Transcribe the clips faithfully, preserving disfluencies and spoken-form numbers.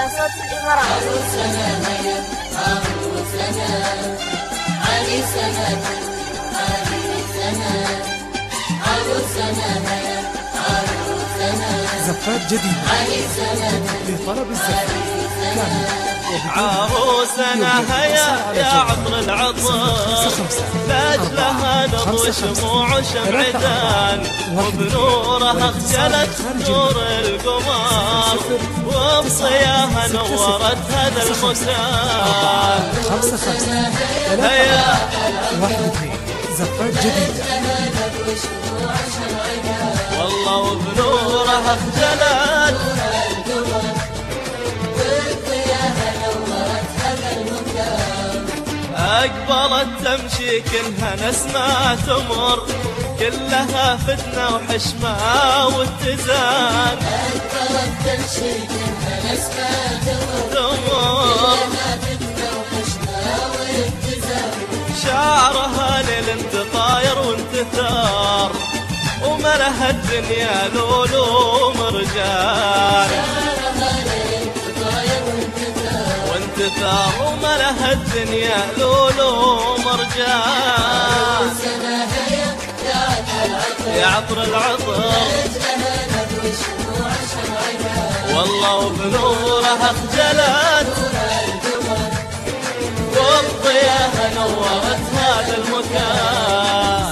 على صوت الإمارات. عروسنا هيا عروسنا عريسنا عريسنا عروسنا هيا عروسنا زفات جديدة عريسنا لطلب الزفات كامل عروسنا هيا يا عطر العطر لاجلها نضوي شموع شمعتان وبنورها خجلت نور القمر وبصياها نورت هذا المكان. خمسة خمسة هيا واحد اثنين زفات جديدة والله وبنورها خجلت أقبلت تمشي كلها نسمة تمر كلها فتنة وحشمة واتزان. أقبلت تمشي كلها نسمة تمر كلها فتنة وحشمة واتزان. شعرها ليل انت طاير وانت ثار وملها الدنيا لولو مرجان. وانت ثار وملها الدنيا لولو مرجان. يا عطر العطر والله وبنورها خجلت والضياها نورت هذا المكان.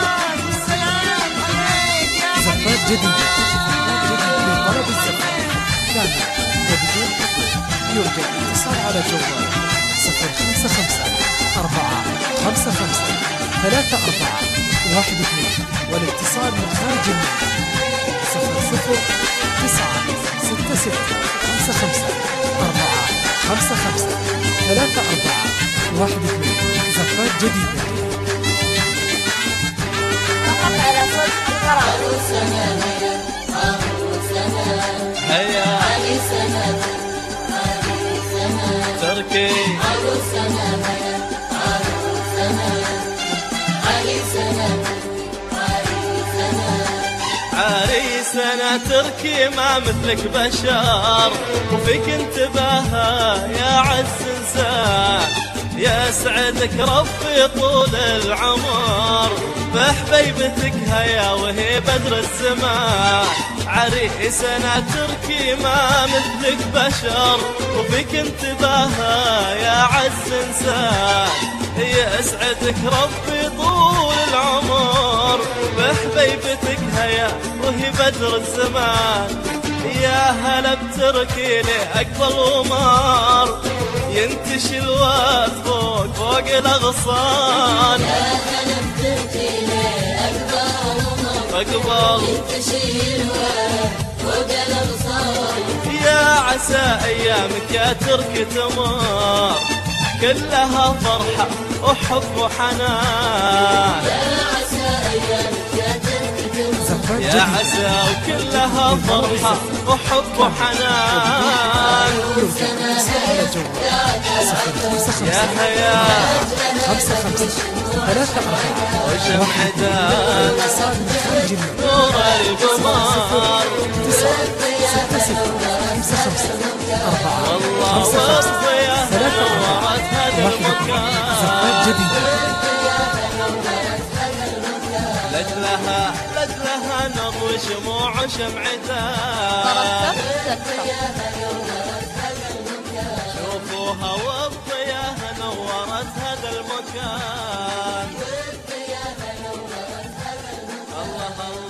زفات جديدة لطلب الزفات كامل وبدون حقوق. يرجى الاتصال على جوال صفر خمسة خمسة أربعة خمسة خمسة ثلاثة أربعة واحد اثنين والاتصال من خارج المنزل صفر صفر تسعة ستة ستة خمسة خمسة أربعة خمسة خمسة ثلاثة أربعة واحد اثنين. زفات جديدة فقط على صوت الإمارات. عروسنا هيا عروسنا هيا عريسنا عريسنا تركي عروسنا هيا عروسنا عريسنا عريسنا عريسنا تركي ما مثلك بشر وفيك انتباها يا عز انسان. يسعدك ربي طول العمر بحبيبتك هيا وهي بدر الزمان. عريسنا تركي ما مثلك بشر وفيك انتباها يا عز انسان. يسعدك ربي طول العمر بحبيبتك هيا وهي بدر الزمان. يا هلا بتركي لي أقبل ومار ينتشي الواد فوق فوق الأغصان. يا هلا بتركي لي أقبل ومار أقبل ينتشي الواد فوق الأغصان. يا عسى أيامك يا تركي تمر كلها فرحة وحب وحنان. يا عسى أيامك يا تركي تمر زفات يا جديدة عسى وكلها فرحة وحب وحنان. يرجى الاتصال على جوال صفر خمسة يا خمسة هيا خمسة خمسة ثلاثة أربعة وشمعتان اتصال من خارج المنزل نور القمر اتصال ستة ستة خمسة خمسة أربعة والله خمسة خمسة والضياء ثلاثة أربعة نورت هذا واحد المكان. زفات جديدة لجلها لجلها نضوي شموع شمعتان. شوفوها والضياء نورت هذا المكان. الله الله